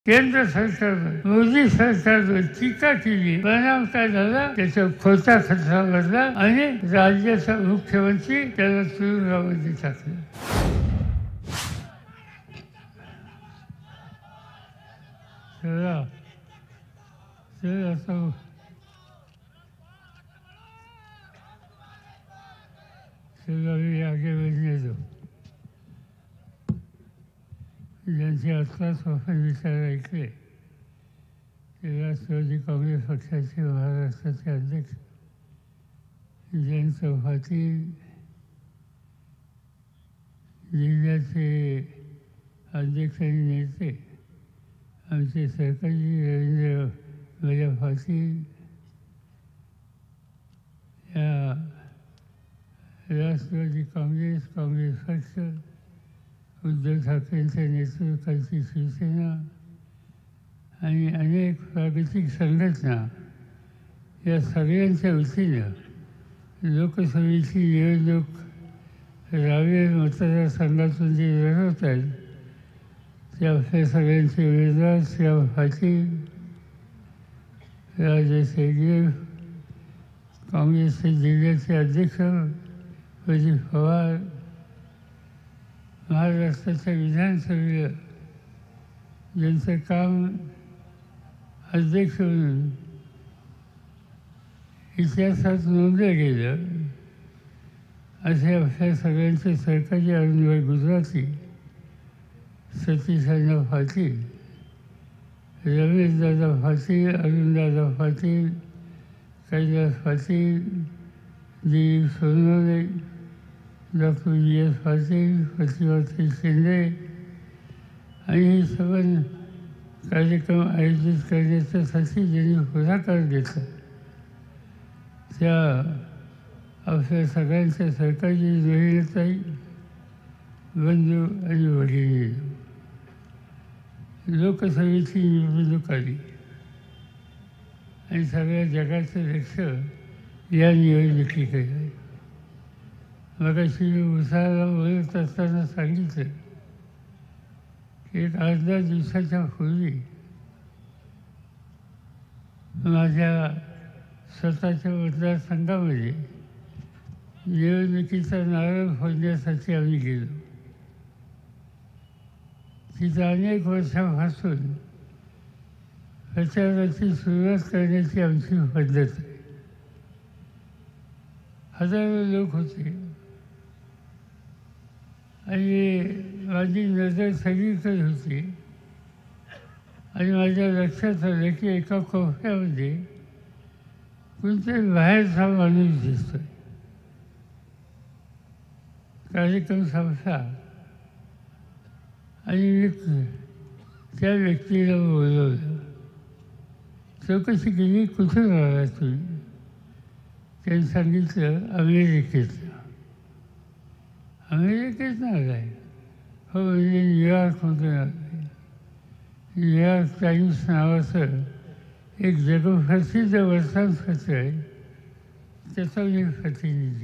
केंद्र सरकारनं मोदी सरकारवर टीका केली. परिणाम काय झाला? त्याचा खोटा खटला भरला आणि राज्याचा मुख्यमंत्री त्याला तुरुंगामध्ये टाकलं. मी आगे बढ़ने दो. ज्यांचे आत्ताच आपण विचार ऐकले ते राष्ट्रवादी काँग्रेस पक्षाचे महाराष्ट्राचे अध्यक्ष जयंत पाटील, जिल्ह्याचे अध्यक्ष आणि नेते आमचे सरकारजी रवींद्र पाटील या राष्ट्रवादी काँग्रेस पक्ष, उद्धव ठाकरेंच्या नेतृत्वाची शिवसेना आणि अनेक प्रादेशिक संघटना या सगळ्यांच्या वतीनं लोकसभेची निवडणूक रावेर मतदारसंघातून जे लढवत आहेत ते आपल्या सगळ्यांचे उमेदवार श्रीराम पाटील, राजेश हेगडे, काँग्रेसचे जिल्ह्याचे अध्यक्ष अजित पवार, महाराष्ट्राच्या विधानसभेला ज्यांचं काम अध्यक्ष म्हणून इतिहासात नोंदलं गेलं असे आपल्या सगळ्यांचे सरकारी अरुणभाई गुजराती, सतीशदादा पाटील, रमेशदादा पाटील, अरुणदादा पाटील, कैलास पाटील, दिलीप सोनवणे, डॉक्टर V.S. पाटील, प्रतिभाताई शिंदे आणि हे सर्व कार्यक्रम आयोजित करण्याच्यासाठी ज्यांनी पुढाकार घेतला त्या आपल्या सगळ्यांच्या सरकारी बहिणीताई, बंधू आणि भगिनी. लोकसभेची निवडणूक आली आणि सगळ्या जगाचं लक्ष या निवडणुकीकडे आहे. मगाशी मी उसाला बोलत असताना सांगितलं की एक 8-10 दिवसाच्या पूर्वी माझ्या स्वतःच्या मतदारसंघामध्ये निवडणुकीचा नारळ फोडण्यासाठी आम्ही गेलो. तिथं अनेक वर्षांपासून प्रचाराची सुरुवात करण्याची आमची पद्धत आहे. हजारो लोक होते आणि माझी नजर सगळीकडे होती आणि माझ्या लक्षात आलं की एका कोपऱ्यामध्ये कोणतरी बाहेरचा माणूस दिसतोय. कार्यक्रम संपला आणि मी त्या व्यक्तीला बोलवलं. चौकशी केली, कुठून आला तुम्ही? त्यांनी सांगितलं अमेरिकेतनं. अमेरिकेतनं आला आहे? हो, म्हणजे न्यूयॉर्कमधून आला आहे. न्यूयॉर्क टाइम्स नावाचं एक जगप्रसिद्ध वर्तमानपत्र आहे, त्याचा मी प्रतिनिधी.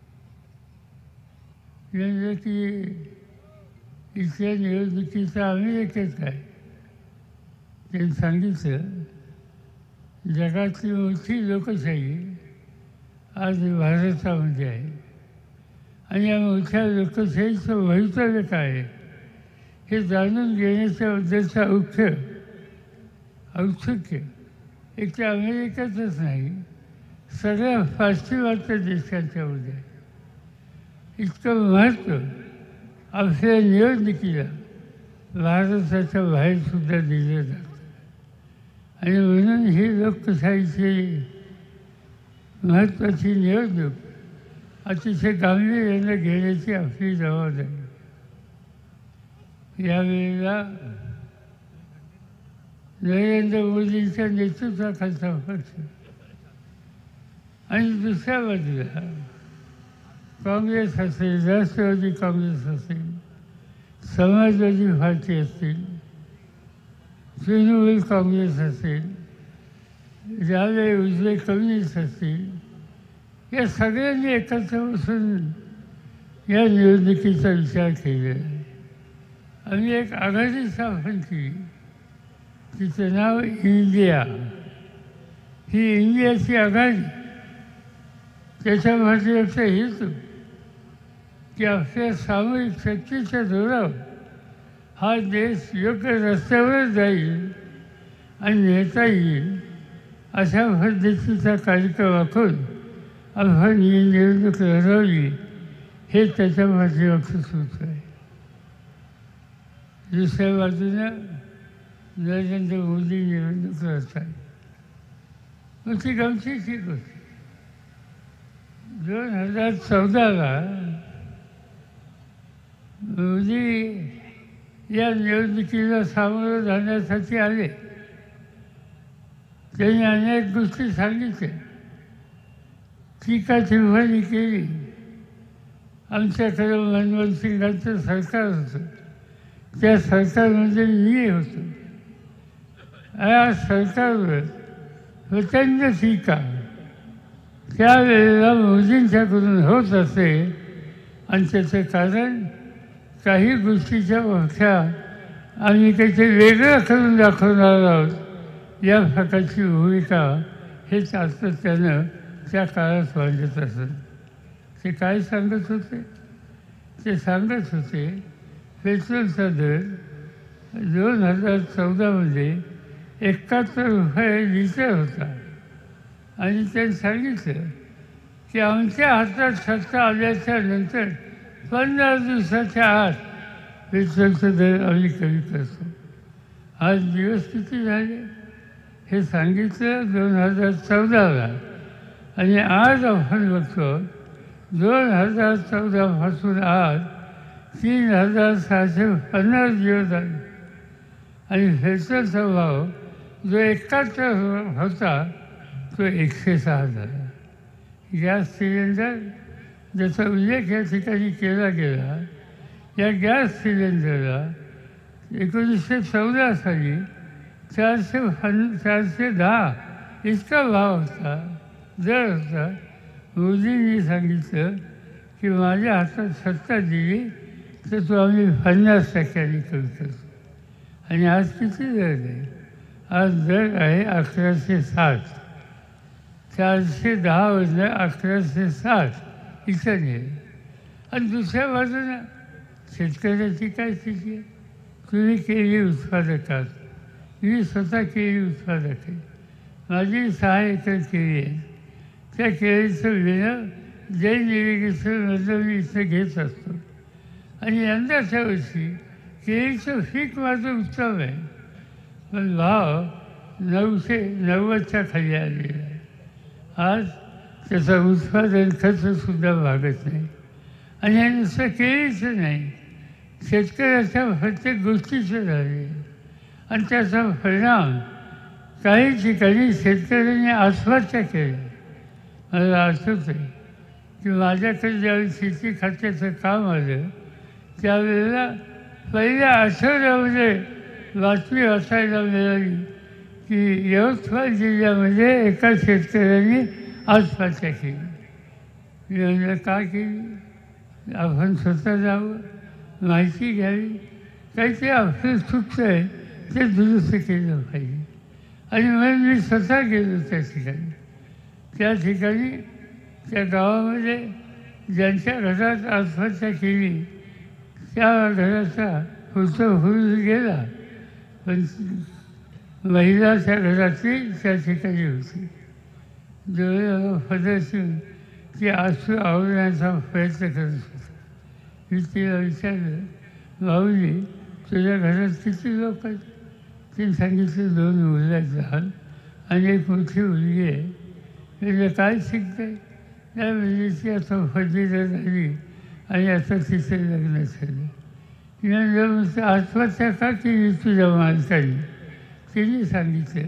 म्हणजे की इथल्या निवडणुकीचं अमेरिकेत काय? त्यांनी सांगितलं जगातली मोठी लोकशाही आज भारतामध्ये आहे आणि या मोठ्या लोकशाहीचं भवितव्य काय आहे हे जाणून घेण्याच्याबद्दलचं औत्सुक्य एक तर अमेरिकेतच नाही, सगळ्या पाश्चिमात्य देशांच्यामध्ये आहे. इतकं महत्त्व आपल्या निवडणुकीला भारताच्या बाहेरसुद्धा दिलं जातं आणि म्हणून ही लोकशाहीची महत्त्वाची निवडणूक अतिशय गांभीर्याने घेण्याची आपली जबाबदारी. यावेळेला नरेंद्र मोदींच्या नेतृत्वाखालचा पक्ष आणि दुसऱ्या बाजूला काँग्रेस असेल, राष्ट्रवादी काँग्रेस असेल, समाजवादी पार्टी असेल, तृणमूल काँग्रेस असेल, डावे उजवे कम्युनिस्ट असतील, या सगळ्यांनी एकत्र बसून या निवडणुकीचा विचार केलेला आहे. आम्ही एक आघाडी स्थापन केली तिचं नाव इंडिया. ही इंडियाची आघाडी. त्याच्यामध्ये असा हेतू की आपल्या सामूहिक शक्तीच्या जोरावर हा देश योग्य रस्त्यावर जाईल आणि नेता येईल अशा पद्धतीचा कार्यक्रम आखून आपण ही निवडणूक लढवली, हे त्याच्या माध्यमातून सुरू आहे. दुसऱ्या बाजूनं नरेंद्र मोदी निवडणूक लढतात. मग ती गमतीची गोष्ट. 2014ला मोदी या निवडणुकीला सामोरं जाण्यासाठी आले. त्यांनी अनेक गोष्टी सांगितल्या, टीका टिप्पणी केली. आमच्याकडे मनमोहन सिंगांचं सरकार होतं, त्या सरकारमध्ये मी होतो. या सरकारवर प्रचंड टीका त्यावेळेला मोदींच्याकडून होत असे आणि त्याचं कारण काही गोष्टीच्या व्याख्या आम्ही काहीतरी वेगळं करून दाखवणार आहोत या प्रकारची भूमिका हे सातत्यानं त्या काळात वाढत असत. ते काय सांगत होते? ते सांगत होते पेट्रोलचा दर 2014मध्ये 71 रुपये लिटर होता आणि त्यांनी सांगितलं की आमच्या हातात सत्ता आल्याच्या नंतर 15 दिवसाच्या आत पेट्रोलचा दर आम्ही कमी करतो. आज दिवस किती झाले हे सांगितलं 2014ला आणि आज आपण बघतो 2014 पासून आज 3650 दिवस झाले आणि पेट्रोलचा भाव जो 71 होता तो 106 झाला. गॅस सिलेंडर ज्याचा उल्लेख या ठिकाणी केला गेला, या गॅस सिलेंडरला 1914 साली 410 इतका भाव होता, दर होता. मोदींनी सांगितलं की माझ्या हातात सत्ता दिली तर तो आम्ही 50% कमी करतो. आणि आज किती दर आहे? आज दर आहे 1160. 410 वरनं 1160 इथं नेलं. आणि दुसऱ्या बाजूनं शेतकऱ्याची काय स्थिती आहे? तुम्ही केळी उत्पादक आहात, मी स्वतः केळी उत्पादक आहे. माझी 6 एकर केळी आहे. त्या केळीचं विणं जैन इरिगेशनमधलं मी इथं घेत असतो. आणि यंदाच्या वर्षी केळीचं पीक माझं उत्तम आहे, पण भाव 990च्या खाली आलेला आहे. आज त्याचं उत्पादन खर्चसुद्धा भागत नाही. आणि हे नुसतं केळीचं नाही, शेतकऱ्याच्या प्रत्येक गोष्टीचं झाले. आणि त्याचा परिणाम काही ठिकाणी शेतकऱ्यांनी आत्महत्या केल्या. मला आठवतं आहे की माझ्याकडे ज्यावेळी शेती खात्याचं काम आलं त्यावेळेला पहिल्या आठवड्यामध्ये बातमी वाचायला मिळाली की यवतमाळ जिल्ह्यामध्ये एका शेतकऱ्यांनी आत्महत्या केली. मी म्हणलं का केली? आपण स्वतः जावं, माहिती घ्यावी, काहीतरी आपलं चुकतं आहे ते दुरुस्त केलं पाहिजे. आणि म्हणून मी स्वतः गेलो त्या ठिकाणी. त्या ठिकाणी त्या गावामध्ये ज्यांच्या घरात आत्महत्या केली त्या घराचा फुल गेला, पण महिला त्या घरातली त्या ठिकाणी होती. डोळे पदरसून ती आसू आवडण्याचा प्रयत्न करत होता. मी तिला विचारलं, माऊली तुझ्या घरात किती लोक आहेत? तिने सांगितलं 2 मुलं आहेत लहान आणि एक मोठी मुलगी आहे. म्हणजे काय शिकते? त्या मुलीची आता पदवीधर झाली आणि आता तिचं लग्न झालं. म्हणजे आत्महत्या का केली तुझ्या मालकाने? तिने सांगितलं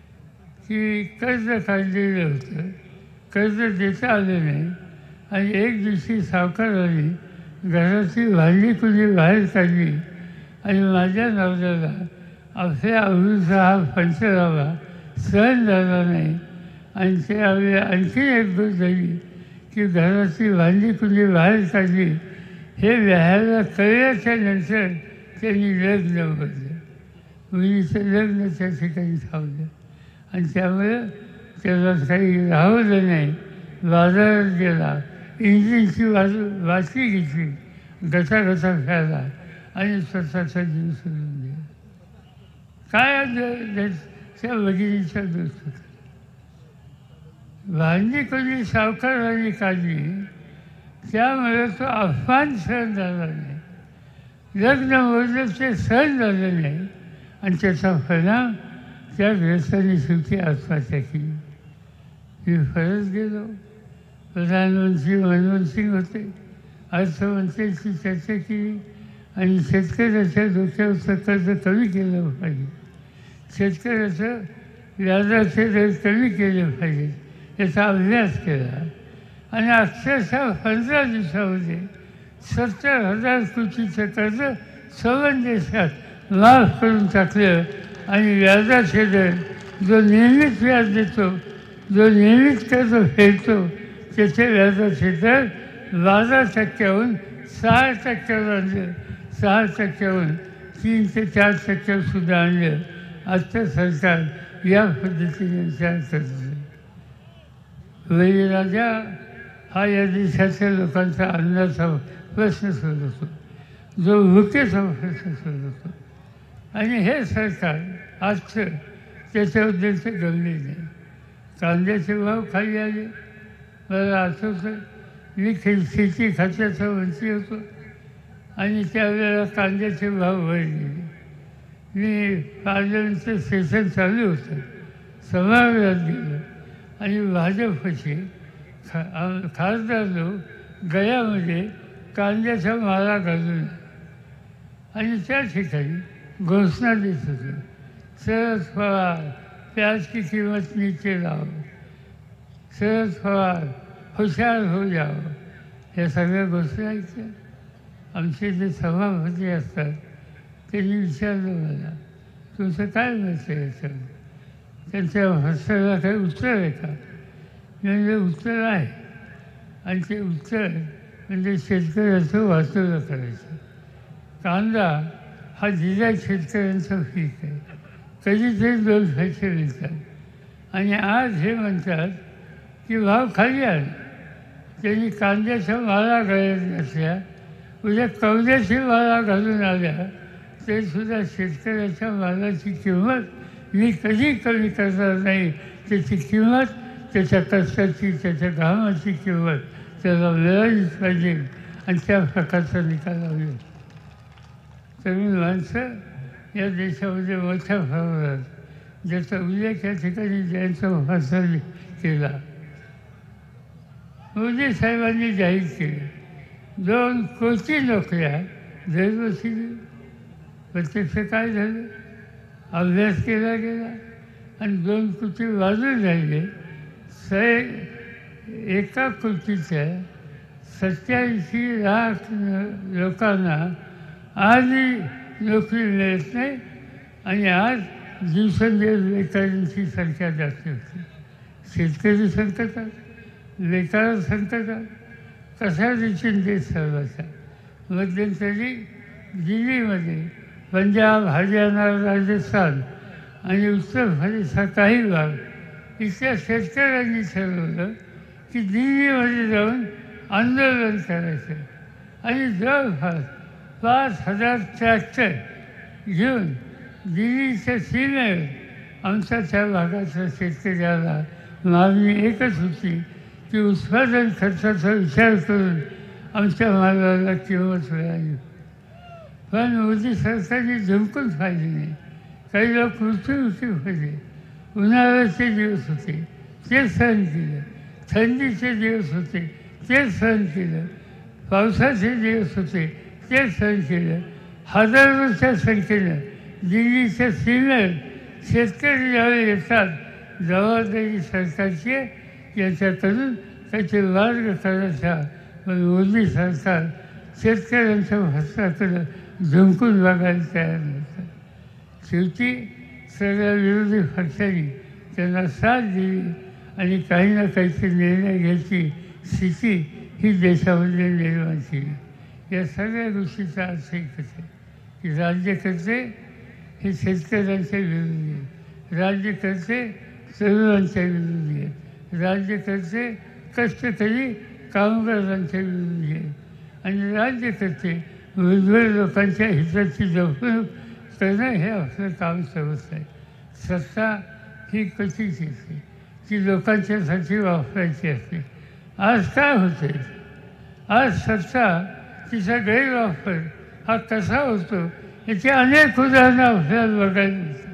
की कर्ज काढलेलं होतं, कर्ज देता आलं नाही आणि एक दिवशी सावकाराने घराची भांडी कुणी बाहेर काढली आणि माझ्या नवऱ्याला आपल्या आवडीचा हा पंचनामा सहन झाला नाही. आणि त्यावेळी आणखी एक गोष्ट झाली की घराची भांडी कुणी बाहेर काढली हे व्याहायला कळल्याच्या नंतर त्यांनी लग्न बदलं. मुलीचं लग्न त्या ठिकाणी थांबलं आणि त्यामुळे त्याला काही राहवलं नाही. बाजारात गेला, इंजिनची वाची घेतली, घसा खेळला आणि स्वतःचा जीव सोडून दिला. काय त्या भगिनीचा दोष होता? भांडी कोणी सावकाराने काढली, त्यामुळे तो अपमान सहन झाला नाही, लग्न मोडलं ते सहन झालं नाही आणि त्याचा परिणाम त्या ग्रस्तांनी शेवटी आत्महत्या केली. मी परत गेलो. प्रधानमंत्री मनमोहन सिंग होते, अर्थमंत्र्यांची चर्चा केली आणि शेतकऱ्याच्या डोक्यावरचं कर्ज कमी केलं पाहिजे, शेतकऱ्याचं व्याजाचे दर कमी केले पाहिजे याचा अभ्यास केला आणि अक्षरशः 15 दिवसामध्ये 70,000 कोटीचं कर्ज सर्व देशात माफ करून टाकलं आणि व्याजाचे दर जो नियमित व्याज देतो, जो नियमित कर्ज फेडतो, त्याचे व्याजाचे दर 12% 6% आणलं, 6% 3 ते 4% सुद्धा आणलं. आजचं सरकार या पद्धतीने विचार करतं. बळीराजा हा या देशाच्या लोकांचा अन्नाचा प्रश्न सोडवतो, जो भुकेचा प्रश्न सोडवतो आणि हे सरकार आजचं त्याच्याबद्दलचं गंभीर नाही. कांद्याचे भाव खाली आले. मला आठवतं मी शेती खात्याचा मंत्री होतो आणि त्यावेळेला कांद्याचे भाव वर गेले. मी पार्लमेंटचं सेशन चालू होतं, सभागृहात गेलो आणि भाजपचे खासदार लोक गळ्यामध्ये कांद्याचा माळा घालून आणि त्या ठिकाणी घोषणा देत होते, शरद पवार प्याज की कीमत नीचे लाओ, शरद पवार हुशार हो जाओ. या सगळ्या घोषणा ऐकल्या. आमचे जे सभापती असतात त्यांनी विचारलं मला, तुमचं काय मत आहे याच्यावर? त्यांच्या भाषणाला काही उत्तर आहे का? म्हणजे उत्तर आहे आणि ते उत्तर म्हणजे शेतकऱ्याचं वाचवलं करायचं. कांदा हा जिल्हा शेतकऱ्यांचा पीक आहे, कधीतरी 2 पैसे मिळतात आणि आज हे म्हणतात की भाव खाली आला. त्यांनी कांद्याच्या माळा घालत नसल्या, उद्या कवड्याची माळा घालून आल्या तरीसुद्धा शेतकऱ्याच्या मालाची किंमत मी कधी कमी करणार नाही. त्याची किंमत, त्याच्या कष्टाची, त्याच्या घामाची किंमत त्याला मिळालीच पाहिजे आणि त्या प्रकारचा निकाल हवा. तरुण माणसं या देशामध्ये मोठ्या प्रमाणात, ज्याचा उल्लेख या ठिकाणी जयंत महाराजांनी केला. मोदी साहेबांनी जाहीर केले 2 कोटी नोकऱ्या दरवर्षी. प्रत्यक्ष काय झालं? अभ्यास केला गेला आणि 2 कोटी वाजून राहिले. 1 कोटीच्या 87 लाख लोकांना आजही नोकरी मिळत नाही आणि आज दिवसेंदिवस बेकारांची संख्या जास्त होती. शेतकरी संकटात, बेकार संकटात, कशा रीतीने देश चालवायचा? मध्यंतरी दिल्लीमध्ये पंजाब, हरियाणा, राजस्थान आणि उत्तर प्रदेशचा काही भाग इथल्या शेतकऱ्यांनी ठरवलं की दिल्लीमध्ये जाऊन आंदोलन करायचं आणि जवळपास 5,000 ट्रॅक्टर घेऊन दिल्लीच्या सीमेवर आमच्या त्या भागाच्या शेतकऱ्याला मागणी एकच होती की उत्पादन खर्चाचा विचार करून आमच्या मालाला किंमत मिळाली. पण मोदी सरकारने झुंकून पाहिजे नाही. काही लोक मृत्युमुखी होते. उन्हाळ्याचे दिवस होते ते सहन केलं, थंडीचे दिवस होते ते सहन केलं, पावसाचे दिवस होते ते सहन केलं. हजारोच्या संख्येनं दिल्लीच्या सीमेवर शेतकरी ज्यावेळी येतात, जबाबदारी सरकारची याच्याकडून त्याचे मार्ग करायचा. पण मोदी सरकार शेतकऱ्यांच्या भाषणाकडं झुंकून बघायला तयार नव्हतं. शेवटी सगळ्या विरोधी पक्षांनी त्यांना साथ दिली आणि काही ना काहीतरी निर्णय घ्यायची स्थिती ही देशामध्ये निर्माण केली. या सगळ्या गोष्टीचा अर्थ एकच आहे की राज्यकर्ते हे शेतकऱ्यांच्या विरोधी आहेत, राज्यकर्ते तरुणांच्या विरोधी आहेत, राज्यकर्ते कष्टकरी कामगारांच्या विरोधी आहेत आणि राज्यकर्ते उज्ज्वल लोकांच्या हिताची जपणूक करणं हे आपलं काम समजत आहे. सत्ता ही कशीच येते, ती लोकांच्यासाठी वापरायची असते. आज काय होते, आज सत्ता तिचा गैरवापर हा कसा होतो याची अनेक उदाहरणं आपल्याला बघायला मिळतात.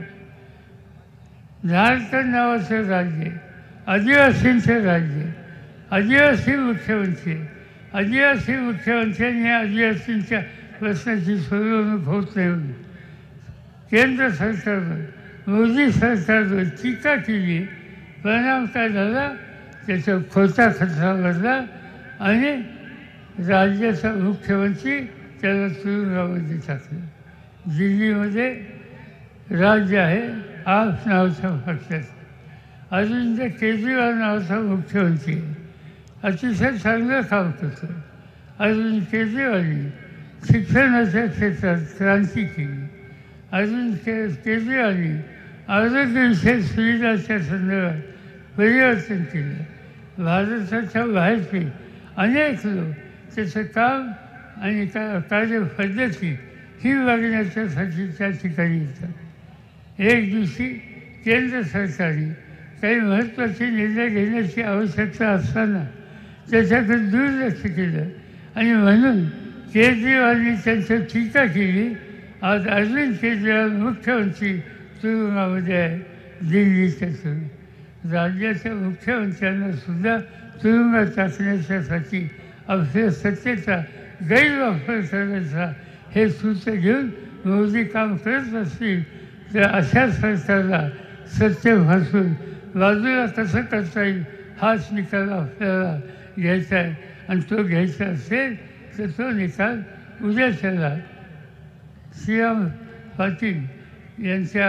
झारखंड नावाचं राज्य आदिवासींचं राज्य, आदिवासी मुख्यमंत्री, आदिवासी मुख्यमंत्र्यांनी आदिवासींच्या प्रश्नाची सोडवणूक होत नाही म्हणून केंद्र सरकारनं मोदी सरकारवर टीका केली. परिणाम काय झाला, त्याचा खोटा खटला भरला आणि राज्याचा मुख्यमंत्री त्याला तुरुंगामध्ये टाकलं. दिल्लीमध्ये राज्य आहे आप नावाचा पक्षाचा, अरविंद केजरीवाल नावाचा मुख्यमंत्री आहे, अतिशय चांगलं काम करतो. अरविंद केजरीवालनी शिक्षणाच्या क्षेत्रात क्रांती केली. अरविंद केजरीवालनी आरोग्यविषयक सुविधाच्या संदर्भात परिवर्तन केलं. भारताच्या बाहेरचे अनेक लोक त्याचं काम आणि कार्यपद्धती ही बघण्याच्यासाठी त्या ठिकाणी येतात. एक दिवशी केंद्र सरकारने काही महत्त्वाचे निर्णय घेण्याची आवश्यकता असताना त्याच्याकडे दुर्लक्ष केलं आणि म्हणून केजरीवालनी त्यांची टीका केली. आज अरविंद केजरीवाल मुख्यमंत्री तुरुंगामध्ये आहे, दिल्लीच्या तुरुंगात. राज्याच्या मुख्यमंत्र्यांना सुद्धा तुरुंगात टाकण्यासाठी आपल्या सत्तेचा गैरवापर करण्याचा हे सूत्र घेऊन मोदी काम करत असतील तर अशा सरकारला सत्तेपासून बाजूला कसं करता येईल हाच निकाल आपल्याला घ्यायचा आहे. आणि तो घ्यायचा असेल तर तो निकाल उद्याच्याला श्रीराम पाटील यांच्या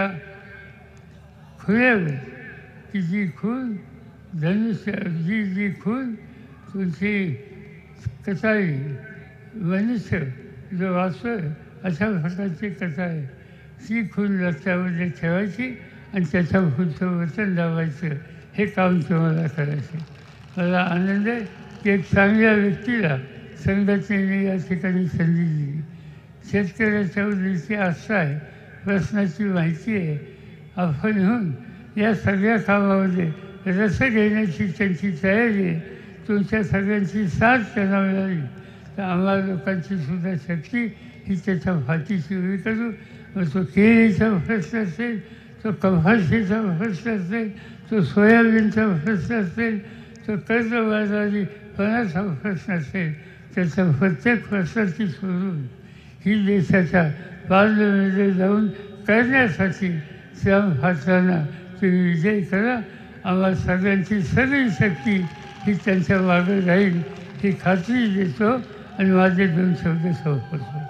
खुल्यावर की जी खून धनुष्य जी खून तुमची कथाळी मनुष्य जो वाचतोय अशा प्रकारची कथा आहे, ती खून लक्षामध्ये ठेवायची आणि त्याच्या पुढचं वचन लावायचं हे काम तुम्हाला करायचं. मला आनंद आहे की एक चांगल्या व्यक्तीला संघटनेने या ठिकाणी संधी दिली. शेतकऱ्याच्या उद्देशी आस्था आहे, प्रश्नाची माहिती आहे, आपण होऊन या सगळ्या कामामध्ये रस घेण्याची त्यांची तयारी आहे. तुमच्या सगळ्यांची साथ त्यांना मिळाली तर आम्हाला लोकांची सुद्धा शक्ती ही त्याच्या फाटीची उभी करू. मग तो केळीचा प्रश्न असेल, तो कपाशीचा प्रश्न असेल, तो सोयाबीनचा प्रश्न असेल, तो कर्जबाजारीपणाचा प्रश्न असेल, त्याच्या प्रत्येक प्रश्नाची सोडून ही देशाच्या पार्लमेंटमध्ये जाऊन करण्यासाठी श्रम हाताना तुम्ही विजय करा. आम्हाला सगळ्यांची सगळी शक्ती ही त्यांच्या मागे राहील ही खात्री देतो आणि माझे 2 शब्द संपवतो.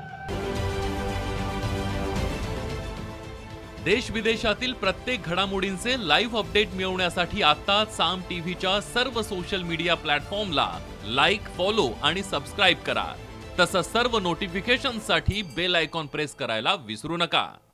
देश विदेशातील प्रत्येक घडामोडींचे लाईव्ह अपडेट मिळवण्यासाठी आता साम टीव्हीच्या सर्व सोशल मीडिया प्लॅटफॉर्मला लाईक, फॉलो आणि सबस्क्राईब करा. तसंच सर्व नोटिफिकेशनसाठी बेल आयकॉन प्रेस करायला विसरू नका.